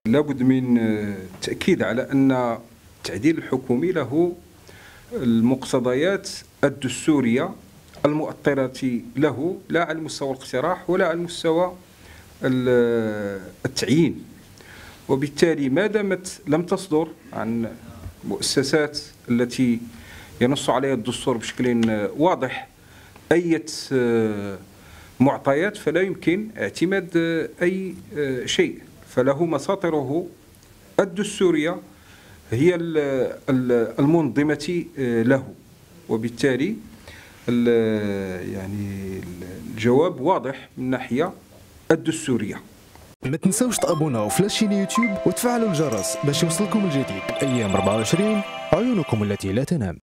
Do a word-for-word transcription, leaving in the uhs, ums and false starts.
لابد من التأكيد على أن التعديل الحكومي له المقتضيات الدستورية المؤطرة له، لا على مستوى الاقتراح ولا على مستوى التعيين. وبالتالي ما دامت لم تصدر عن مؤسسات التي ينص عليها الدستور بشكل واضح أي معطيات، فلا يمكن اعتماد أي شيء، فله مساطره الدستورية هي المنظمة له. وبالتالي يعني الجواب واضح من الناحية الدستورية. ما تنسوش تابوناو في لاشين يوتيوب وتفعلوا الجرس باش يوصلكم الجديد. ايام أربعة وعشرين، عيونكم التي لا تنام.